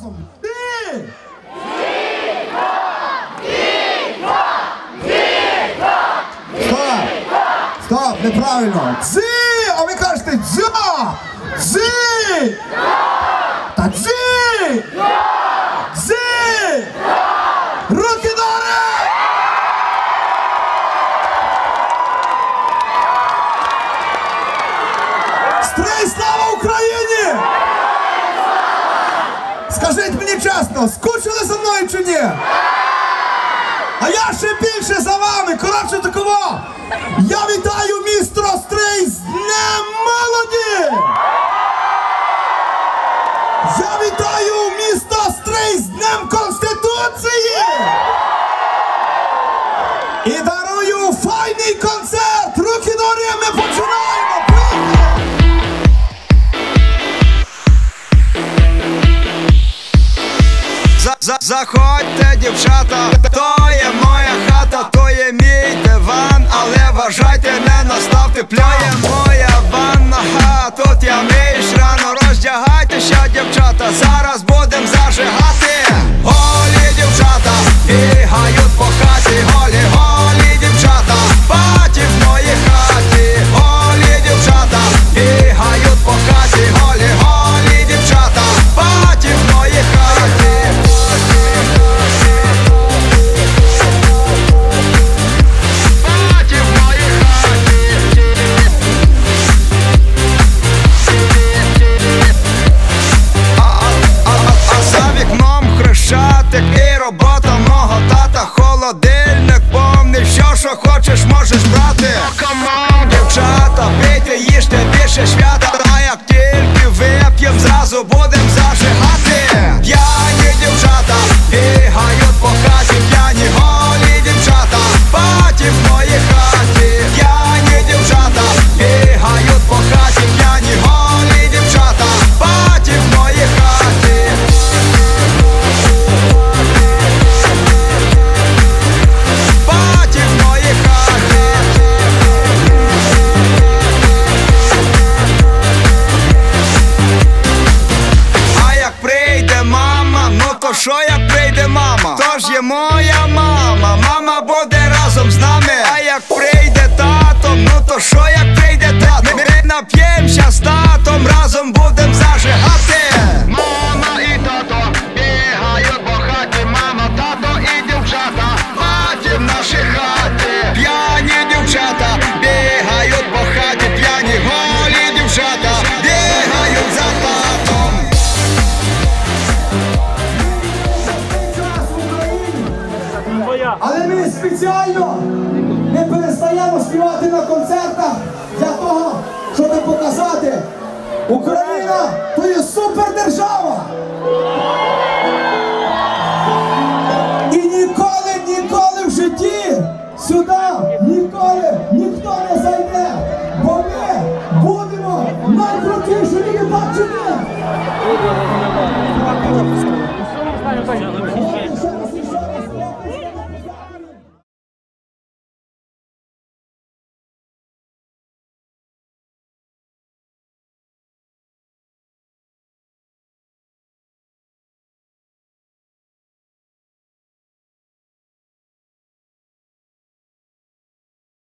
разом. Ти! Стоп! Стоп, неправильно. Дзи! А ви кажете дзя! Дзи! Та дзи! Дзи! Руки догори! Стрий, слава Україні! Скажіть мені чесно, скучили за мною чи ні? А я ще більше за вами, коротше такого! Я вітаю місто Стрий з Днем Молоді! Я вітаю місто Стрий з Днем Конституції! І дарую файний концерт! Руки догори, ми починаємо! Заходьте, дівчата, то є моя хата, то є мій диван, але вважайте, не наставте пляє моя ванна, тут я миюсь рано, роздягайтеся, дівчата, зараз будем зажигати. Голі дівчата бігають по хаті, голі, голі дівчата, паті в моїй хаті. Голі дівчата бігають по хаті, голі, голі дівчата, паті в моїй хаті. І робота мого тата, холодильник повний, що хочеш можеш брати. Дівчата, пийте, їжте, більше свята, а як тільки вип'єм, зразу будем зажигати. П'яні дівчата бігають по хаті, п'яні голі дівчата, паті в моїй хаті. П'яні дівчата бігають по хаті, п'яні голі дівчата, паті в моїй хаті. Що як прийде мама, то ж є моя мама, мама буде разом з нами. А як прийде тато, ну то що як прийде тато, ми нап'ємося з татом, разом будем зажигати. Мама і тато бігають по хаті, мама, тато і дівчата, хаті в нашій хаті. П'яні дівчата бігають по хаті, п'яні голі дівчата бігають за татом. Але ми спеціально не перестаємо співати на концертах для того, щоб показати, Україна – то є супердержава!